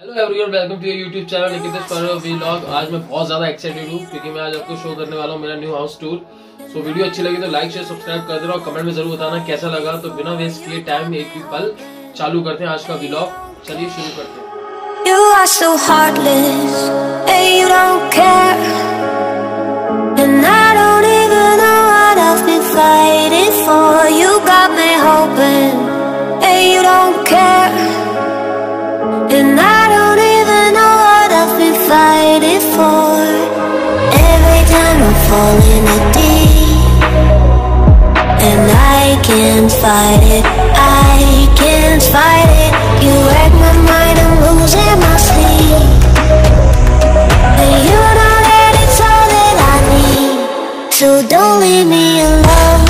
Hello everyone, welcome to your YouTube channel Nikitesh vlog. आज मैं बहुत ज़्यादा एक्साइटेड हूँ क्योंकि मैं आज आपको शो करने वाला हूँ मेरा new house tour. So video अच्छी लगी तो लाइक शेयर सब्सक्राइब कर देना और कमेंट में जरूर बताना कैसा लगा। तो बिना वेस्ट किए टाइम एक भी पल चालू करते हैं आज का व्लॉग। चलिए शुरू करते हैं। You are so heartless, and you don't care, and I don't even know what I've been fighting for. You got me hoping, and you don't care, and I don't even know what I've been fighting for. Every time I fall in a deep, and I can't fight it, I can't fight it. You wreck my mind, I'm losing my sleep, and you know that it's all that I need, so don't leave me alone.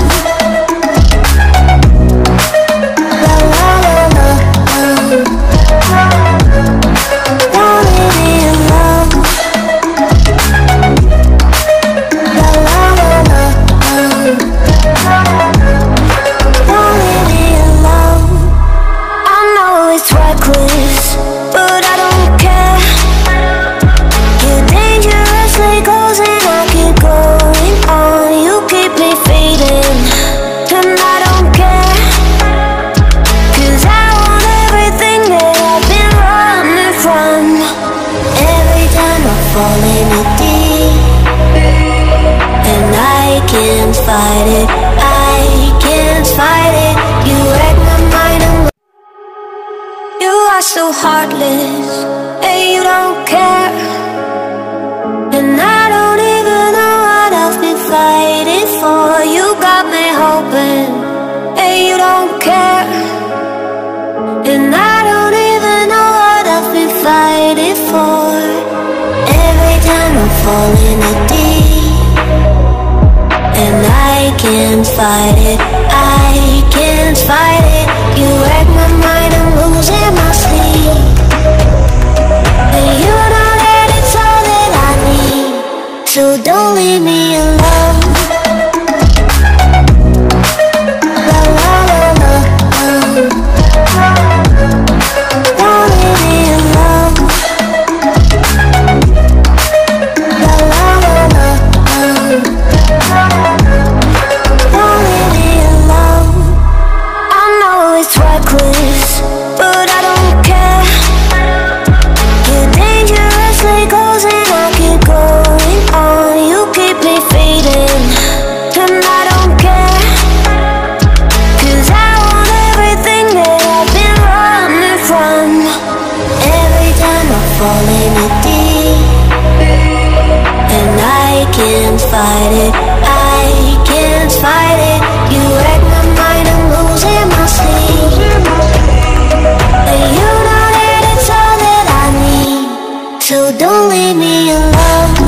La la la la, don't leave me alone. La la la la, don't leave me alone. I know it's reckless, but I don't care. You're dangerously close and I keep going on. You keep me fading, and I don't care, 'cause I want everything that I've been running from. Every time I fall in a deep, and I can't fight it, I can't fight it. You wreck my mind, you are so heartless, and you don't care, and I don't even know what I've been fighting for. You got me hoping, and you don't care, and I don't even know what I've been fighting for. Every time I fall in a deep, and I can't fight it, I can't fight it. You wreck my mind, I'm losing my sleep, and you know that it's all that I need, so don't leave me alone. La la la la, don't leave me alone. La la la la, don't leave me alone. I know it's reckless, but I don't care. You're dangerously close and I keep going on. You keep me fading, and I don't care, 'cause I want everything that I've been running from. Every time I fall in a deep, and I can't fight it, I can't fight it. You wreck my mind, I'm losing my sleep, and you know that it's all that I need, so don't leave me alone.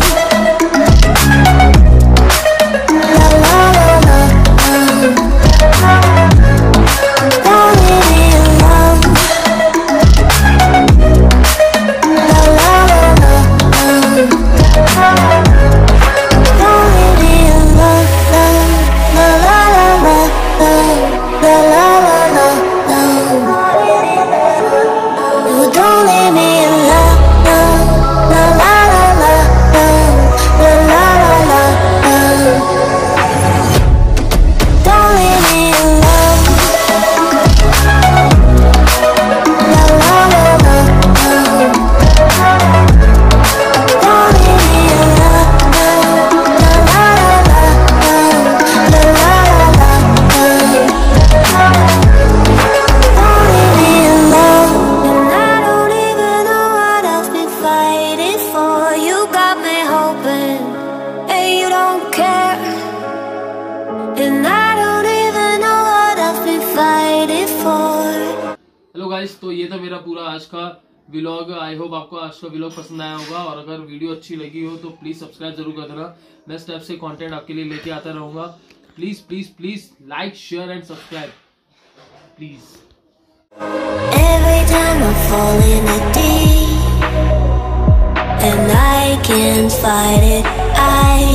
La la la la, don't leave me alone. La la la la, don't leave me alone. La la la la, la la la la, no, don't leave me alone. La la la la, la la la la, don't leave me alone. La la la la, don't leave me alone. La la la la, la la la la, don't leave me alone. And I don't even know what I've been fighting for. You got me hoping, and you don't care, and I don't even know what I've been fighting for. Hello guys, तो ये था मेरा पूरा आज का vlog. I hope आपको आज का व्लॉग पसंद आया होगा, और अगर वीडियो अच्छी लगी हो तो प्लीज सब्सक्राइब जरूर कर देना। मैं इस टाइप से कंटेंट आपके लिए लेके आता रहूंगा। Please please please like share and subscribe please. Every time I fall in a deep, and I can't fight it, I